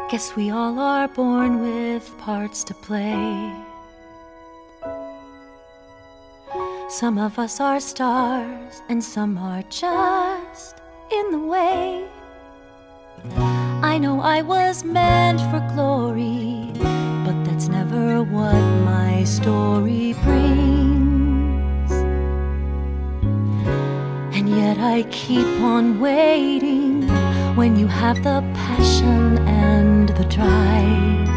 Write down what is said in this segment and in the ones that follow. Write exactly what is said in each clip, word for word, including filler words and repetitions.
Guess we all are born with parts to play. Some of us are stars, and some are just in the way. I know I was meant for glory, but that's never what my story brings. And yet I keep on waiting when you have the passion and the drive.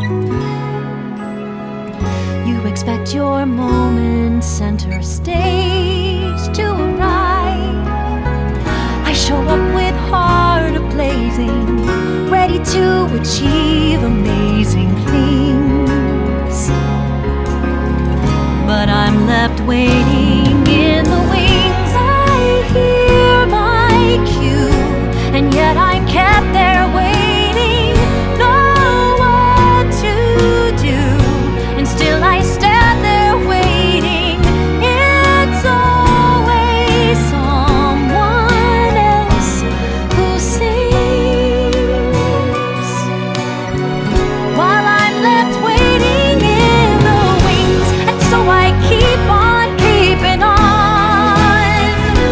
You expect your moment center stage to arrive. I show up with heart ablazing, ready to achieve amazing things. But I'm left waiting in the wings. I hear my cue, and yet I'm kept there waiting, know what to do, and still I stand there waiting. It's always someone else who sings, while I'm left waiting in the wings. And so I keep on keeping on.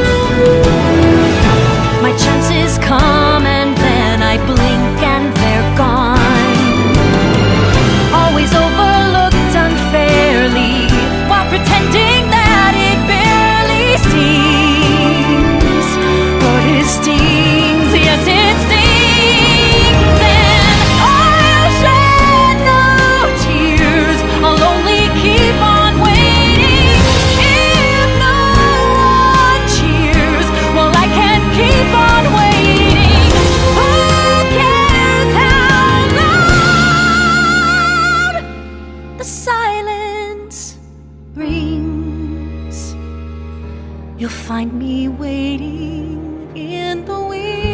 My chances come and then I blink and they're gone. Always overlooked unfairly, while pretending that it barely stings. But it stings, yes it stings. And I'll shed no tears, I'll only keep on waiting. If no one cheers, well I can keep on waiting. Who cares how loud the silence rings? You'll find me waiting in the wings.